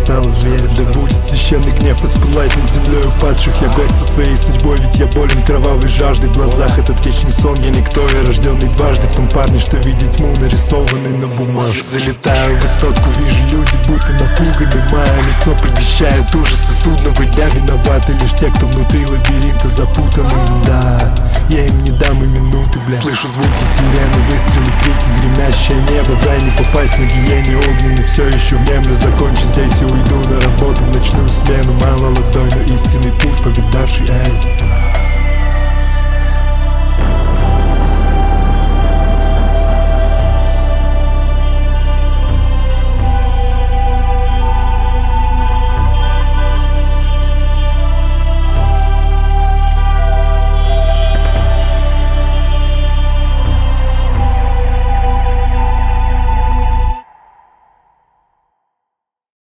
стала зверем. Да будет священный гнев воспылать над землей упадших. Я горд со своей судьбой, ведь я болен кровавой жаждой. В глазах этот вечный сон, я никто, я рожденный дважды. В том парне, что видит тьму, нарисованный на бумажке. Залетаю в высотку, вижу люди, будто напуганы. Мое лицо предвещает ужасы судного дня. Виноваты лишь те, кто внутри лабиринта запутаны. Да, я им не дам и минуты, бля. Слышу звуки сирены, выстрелы, крики, гремящее небо. В рай не попасть, на гиене огненный все еще внемлю. Закончу здесь и уйду на работу в ночную смену. Мало ладонь, но истинный путь повидавший, эй.